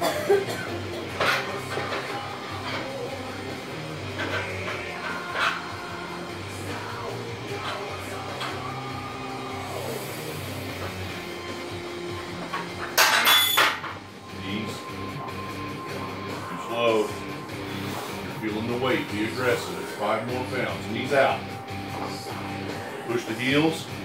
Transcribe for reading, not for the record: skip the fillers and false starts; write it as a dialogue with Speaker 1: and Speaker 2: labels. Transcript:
Speaker 1: Slow. You're feeling the weight. Be aggressive. It's 5 more pounds. Knees out. Push the heels.